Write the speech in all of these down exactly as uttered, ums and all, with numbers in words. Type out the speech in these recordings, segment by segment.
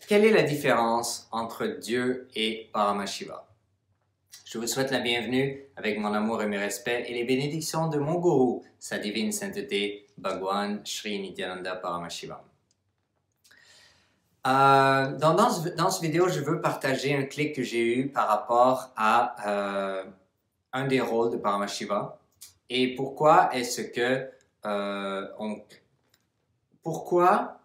Quelle est la différence entre Dieu et Paramashiva? Je vous souhaite la bienvenue avec mon amour et mes respects et les bénédictions de mon gourou, sa divine sainteté, Bhagwan Sri Nityananda Paramashivam. Euh, dans, dans, ce, dans cette vidéo, je veux partager un clic que j'ai eu par rapport à euh, un des rôles de Paramashiva et pourquoi est-ce que euh, on, pourquoi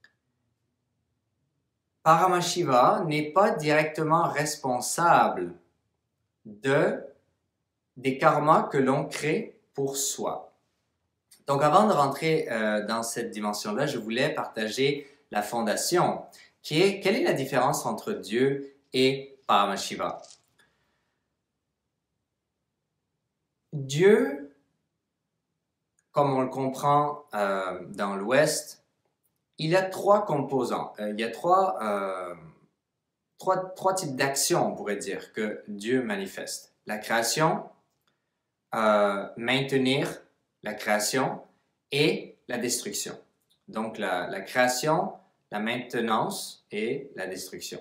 Paramashiva n'est pas directement responsable de, des karmas que l'on crée pour soi. Donc, avant de rentrer euh, dans cette dimension-là, je voulais partager la fondation, qui est quelle est la différence entre Dieu et Paramashiva. Dieu, comme on le comprend euh, dans l'Ouest, il a trois composants. Euh, il y a trois, euh, trois, trois types d'actions, on pourrait dire, que Dieu manifeste. La création, euh, maintenir la création et la destruction. Donc, la, la création, la maintenance et la destruction.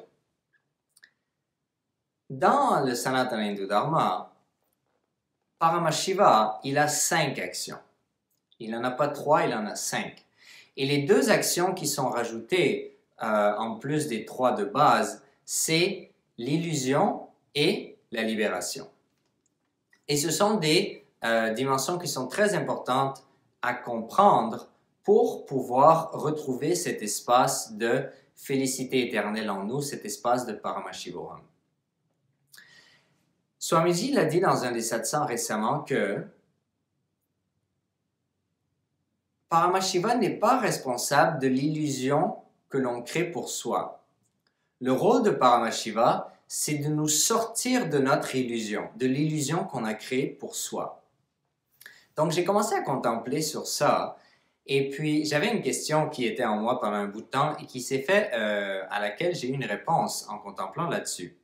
Dans le Sanatana Hindu Dharma, Paramashiva, il a cinq actions. Il n'en a pas trois, il en a cinq. Et les deux actions qui sont rajoutées, euh, en plus des trois de base, c'est l'illusion et la libération. Et ce sont des euh, dimensions qui sont très importantes à comprendre pour pouvoir retrouver cet espace de félicité éternelle en nous, cet espace de Paramashivoham. Swamiji l'a dit dans un des satsangs récemment que Paramashiva n'est pas responsable de l'illusion que l'on crée pour soi. Le rôle de Paramashiva, c'est de nous sortir de notre illusion, de l'illusion qu'on a créée pour soi. Donc, j'ai commencé à contempler sur ça, et puis j'avais une question qui était en moi pendant un bout de temps et qui s'est fait, euh, à laquelle j'ai eu une réponse en contemplant là-dessus.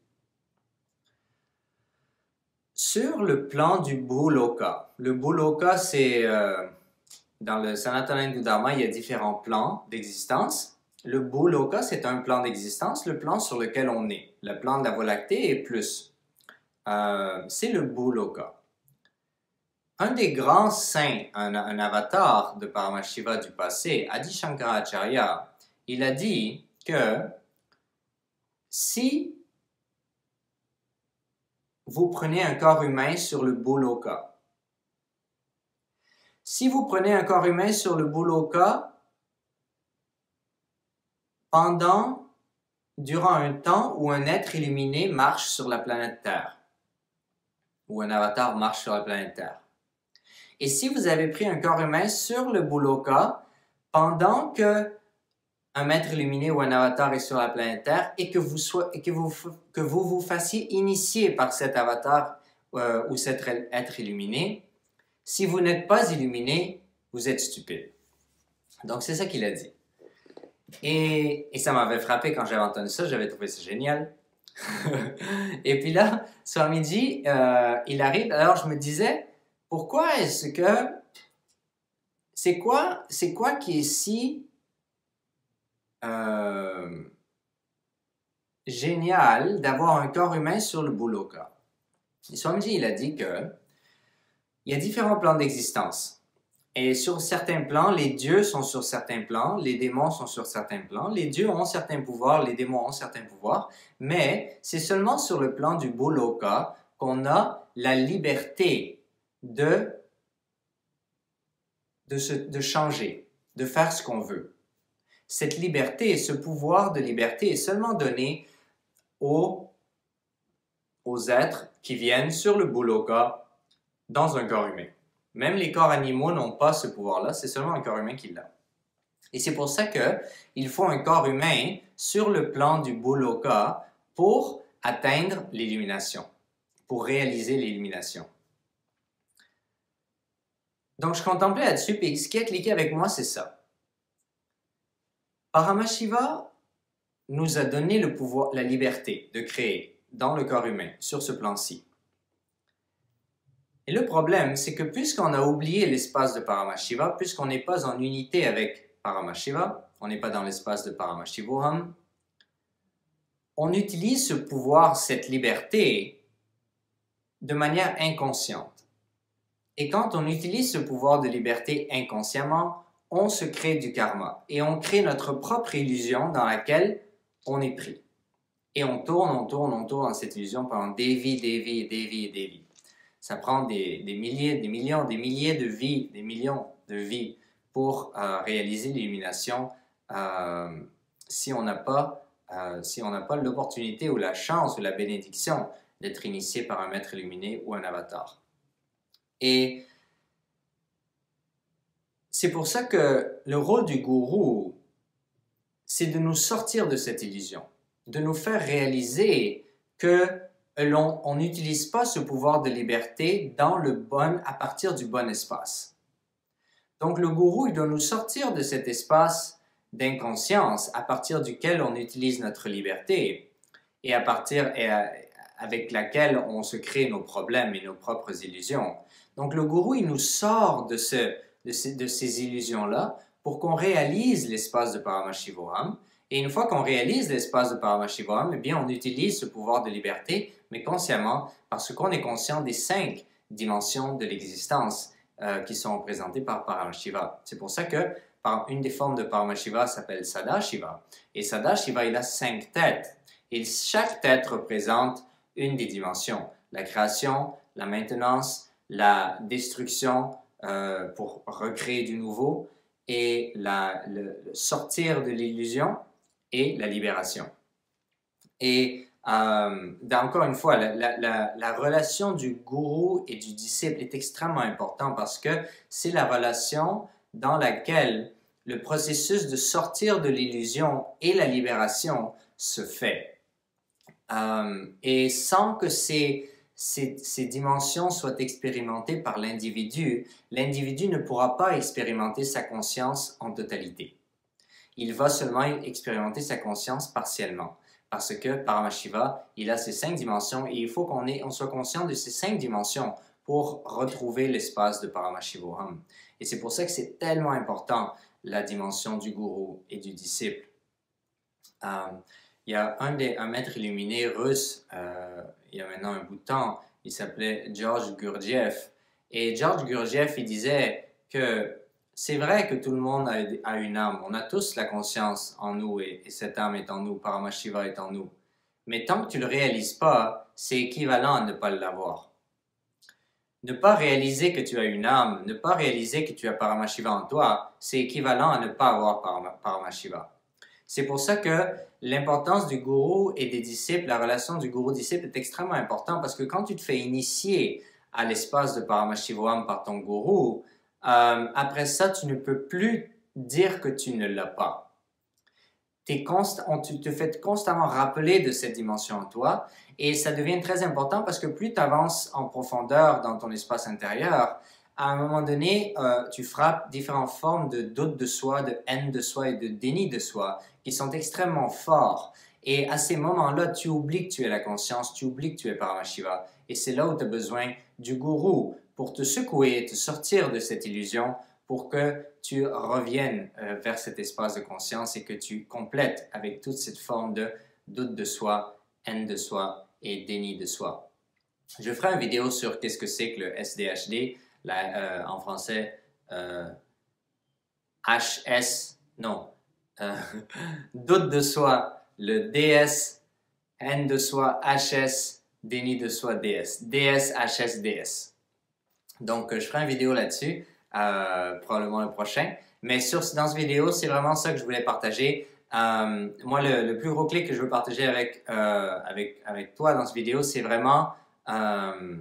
Sur le plan du Bhuloka, le Bhuloka, c'est... Euh, dans le Sanatana Hindu Dharma, il y a différents plans d'existence. Le Bhuloka, c'est un plan d'existence, le plan sur lequel on est. Le plan de la Voie lactée est plus. Euh, c'est le Bhuloka. Un des grands saints, un, un avatar de Paramashiva du passé, Adi Shankaracharya, il a dit que si vous prenez un corps humain sur le Bhuloka, si vous prenez un corps humain sur le Bhuloka, pendant, durant un temps où un être illuminé marche sur la planète Terre, ou un avatar marche sur la planète Terre. Et si vous avez pris un corps humain sur le Bhuloka, pendant que un maître illuminé ou un avatar est sur la planète Terre, et que vous, soit, et que vous, que vous vous fassiez initier par cet avatar euh, ou cet être illuminé, si vous n'êtes pas illuminé, vous êtes stupide. Donc, c'est ça qu'il a dit. Et, et ça m'avait frappé quand j'avais entendu ça, j'avais trouvé ça génial. Et puis là, Swamiji, euh, il arrive, alors je me disais, pourquoi est-ce que, c'est quoi, c'est quoi qui est si euh, génial d'avoir un corps humain sur le Bhuloka? Et Swamiji, il a dit que il y a différents plans d'existence. Et sur certains plans, les dieux sont sur certains plans, les démons sont sur certains plans, les dieux ont certains pouvoirs, les démons ont certains pouvoirs, mais c'est seulement sur le plan du Bhuloka qu'on a la liberté de, de, se, de changer, de faire ce qu'on veut. Cette liberté, ce pouvoir de liberté est seulement donné aux, aux êtres qui viennent sur le Bhuloka dans un corps humain. Même les corps animaux n'ont pas ce pouvoir-là, c'est seulement un corps humain qui l'a. Et c'est pour ça qu'il faut un corps humain sur le plan du Bhuloka pour atteindre l'illumination, pour réaliser l'illumination. Donc je contemplais là-dessus, et ce qui a cliqué avec moi, c'est ça. Paramashiva nous a donné le pouvoir, la liberté de créer dans le corps humain, sur ce plan-ci. Et le problème, c'est que puisqu'on a oublié l'espace de Paramashiva, puisqu'on n'est pas en unité avec Paramashiva, on n'est pas dans l'espace de Paramashivoham, on utilise ce pouvoir, cette liberté, de manière inconsciente. Et quand on utilise ce pouvoir de liberté inconsciemment, on se crée du karma et on crée notre propre illusion dans laquelle on est pris. Et on tourne, on tourne, on tourne dans cette illusion pendant des vies, des vies, des vies et des vies. Ça prend des, des milliers, des millions, des milliers de vies, des millions de vies pour euh, réaliser l'illumination euh, si on n'a pas, euh, si on n'a pas l'opportunité ou la chance ou la bénédiction d'être initié par un maître illuminé ou un avatar. Et c'est pour ça que le rôle du gourou, c'est de nous sortir de cette illusion, de nous faire réaliser que on n'utilise pas ce pouvoir de liberté dans le bon, à partir du bon espace. Donc le gourou, il doit nous sortir de cet espace d'inconscience à partir duquel on utilise notre liberté et à partir et à, avec laquelle on se crée nos problèmes et nos propres illusions. Donc le gourou, il nous sort de, ce, de, ces, de ces illusions-là pour qu'on réalise l'espace de Paramashivoham. Et une fois qu'on réalise l'espace de Paramashivoham, eh bien, on utilise ce pouvoir de liberté, mais consciemment, parce qu'on est conscient des cinq dimensions de l'existence euh, qui sont représentées par Paramashiva. C'est pour ça que par, une des formes de Paramashiva s'appelle Sadashiva. Et Sadashiva, il a cinq têtes. Et chaque tête représente une des dimensions. La création, la maintenance, la destruction euh, pour recréer du nouveau, et la, le, le sortir de l'illusion, et la libération. Et euh, encore une fois, la, la, la, la relation du gourou et du disciple est extrêmement importante parce que c'est la relation dans laquelle le processus de sortir de l'illusion et la libération se fait. Euh, et sans que ces, ces, ces dimensions soient expérimentées par l'individu, l'individu ne pourra pas expérimenter sa conscience en totalité. Il va seulement expérimenter sa conscience partiellement. Parce que Paramashiva, il a ces cinq dimensions et il faut qu'on ait, on soit conscient de ces cinq dimensions pour retrouver l'espace de Paramashivoham. Et c'est pour ça que c'est tellement important, la dimension du gourou et du disciple. Euh, il y a un, des, un maître illuminé russe, euh, il y a maintenant un bout de temps, il s'appelait George Gurdjieff. Et George Gurdjieff, il disait que c'est vrai que tout le monde a, a une âme. On a tous la conscience en nous et, et cette âme est en nous, Paramashiva est en nous. Mais tant que tu ne le réalises pas, c'est équivalent à ne pas l'avoir. Ne pas réaliser que tu as une âme, ne pas réaliser que tu as Paramashiva en toi, c'est équivalent à ne pas avoir Paramashiva. C'est pour ça que l'importance du gourou et des disciples, la relation du gourou-disciple est extrêmement importante parce que quand tu te fais initier à l'espace de Paramashivoham par ton gourou, Euh, après ça, tu ne peux plus dire que tu ne l'as pas. T'es const... On, tu te fais constamment rappeler de cette dimension en toi et ça devient très important parce que plus tu avances en profondeur dans ton espace intérieur, à un moment donné, euh, tu frappes différentes formes de doute de soi, de haine de soi et de déni de soi qui sont extrêmement forts. Et à ces moments-là, tu oublies que tu es la conscience, tu oublies que tu es Paramashiva. Et c'est là où tu as besoin du gourou pour te secouer, te sortir de cette illusion, pour que tu reviennes euh, vers cet espace de conscience et que tu complètes avec toute cette forme de doute de soi, haine de soi et déni de soi. Je ferai une vidéo sur qu'est-ce que c'est que le S D H D, la, euh, en français, euh, H S, non, euh, doute de soi, le D S, haine de soi, H S, déni de soi, D S, D S, H S, D S. Donc, je ferai une vidéo là-dessus, euh, probablement le prochain. Mais sur, dans cette vidéo, c'est vraiment ça que je voulais partager. Euh, moi, le, le plus gros clé que je veux partager avec, euh, avec, avec toi dans cette vidéo, c'est vraiment euh,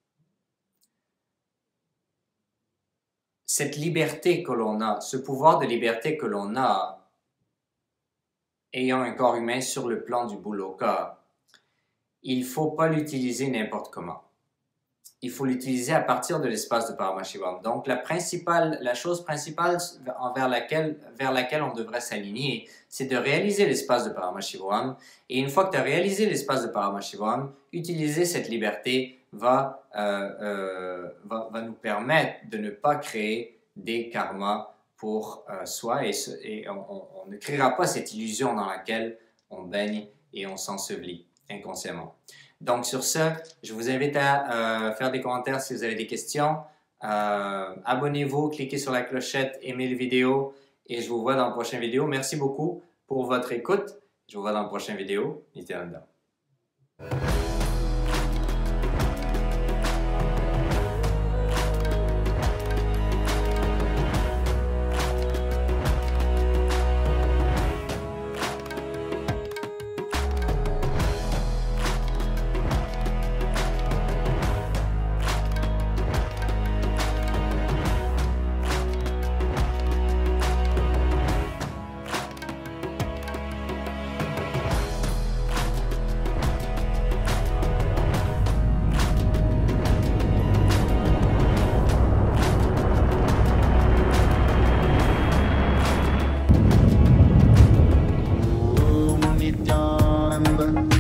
cette liberté que l'on a, ce pouvoir de liberté que l'on a, ayant un corps humain sur le plan du Bhuloka. Il ne faut pas l'utiliser n'importe comment. Il faut l'utiliser à partir de l'espace de Paramashivoham. Donc, la, principale, la chose principale vers laquelle, vers laquelle on devrait s'aligner, c'est de réaliser l'espace de Paramashivoham. Et une fois que tu as réalisé l'espace de Paramashivoham, utiliser cette liberté va, euh, euh, va, va nous permettre de ne pas créer des karmas pour euh, soi et, ce, et on, on, on ne créera pas cette illusion dans laquelle on baigne et on s'ensevelit inconsciemment. Donc sur ce, je vous invite à euh, faire des commentaires si vous avez des questions. Euh, abonnez-vous, cliquez sur la clochette, aimez la vidéo et je vous vois dans la prochaine vidéo. Merci beaucoup pour votre écoute. Je vous vois dans la prochaine vidéo. Nityananda. Nityananda.